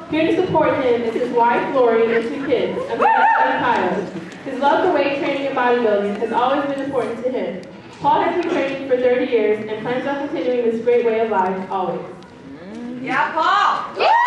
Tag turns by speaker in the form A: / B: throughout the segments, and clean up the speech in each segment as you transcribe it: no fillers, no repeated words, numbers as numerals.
A: Here to support him is his wife, Lori, and 2 kids, Amanda and Kyle. His love for weight training and bodybuilding has always been important to him. Paul has been training for 30 years and plans on continuing this great way of life always.
B: Yeah, Paul! Yeah!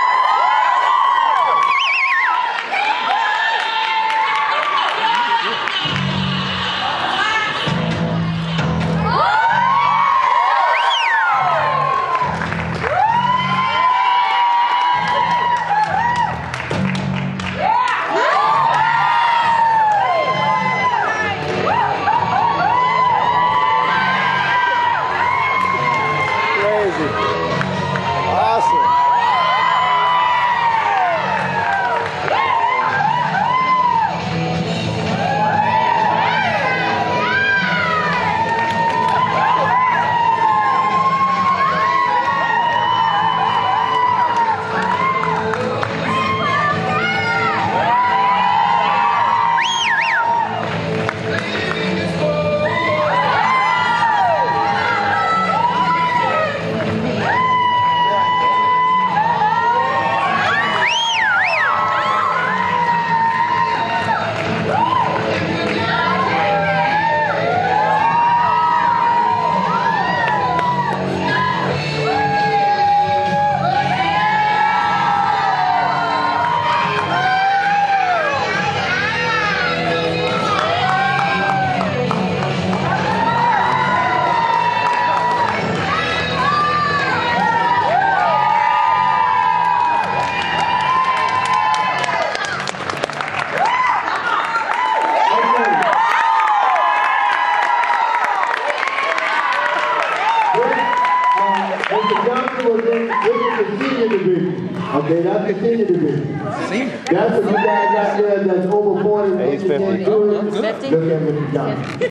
C: Okay, that's the senior division. That's what you guys got there that's over 40.
D: Age 50.
C: Look at Mr. Johnson.